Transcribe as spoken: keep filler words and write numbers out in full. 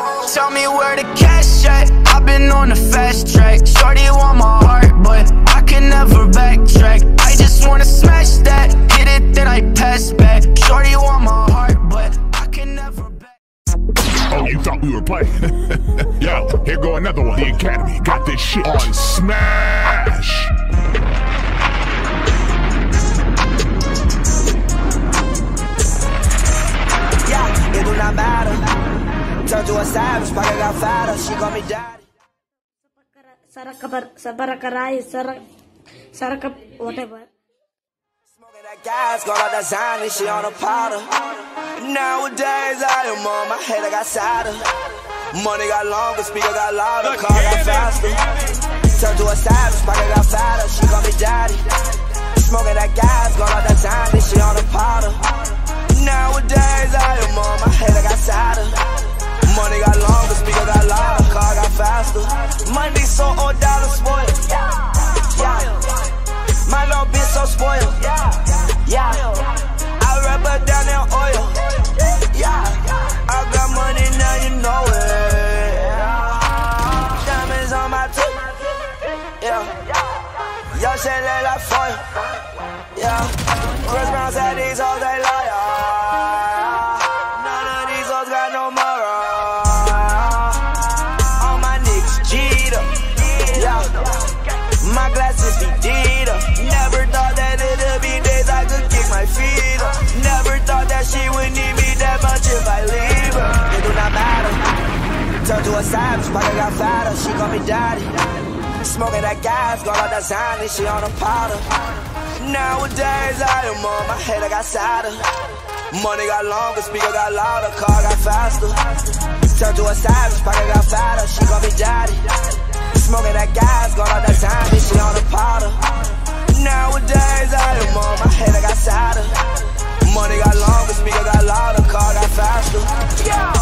Tell me where the cash at, I've been on the fast track. Shorty want my heart, but I can never backtrack. I just wanna smash that, hit it then I pass back. Shorty want my heart, but I can never back. Oh, you thought we were playing? Yo, here go another one. The Academy got this shit on smash. Yeah, it do not matter. Turn to a savage, but I got fatter. She call me daddy. Saraka, Sabarakarai, Sarak, Saraka, whatever. Smoking that gas, got all that Zany, she on a powder. Nowadays, I am on my head, I got sadder. Money got longer, speaker got louder, car got faster. Turn to a savage, but I got fatter. She call me daddy. Smoking that gas, got all that Zany, she on a powder. Nowadays, I am on my head, I got sadder. Money got longer, speaker got louder, car got faster. Money so old, dollar spoiled. Yeah, my little bitch so spoiled. Yeah, I rub her down in oil. Yeah, I got money now, you know it. Diamonds on my tip. Yeah, y'all shit look like foil. Yeah, Chris Brown said these hoes they liar. None of these hoes got no moral. My glasses be Dita. Never thought that it'd be days I could kick my feet up. Never thought that she would need me that much if I leave her. It do not matter. Turn to a savage, but I got fatter. She call me daddy. Smoking that gas, got all that Zany, she on a powder. Nowadays I am on my head, I got sadder. Money got longer, speaker got louder, car got faster. Turn to a savage, but I got fatter. She call me daddy. Smoking that gas, got all that Zany, she on the powder. Nowadays, I am on my head, I got sadder. Money got longer, speaker got louder, car got faster. Yeah.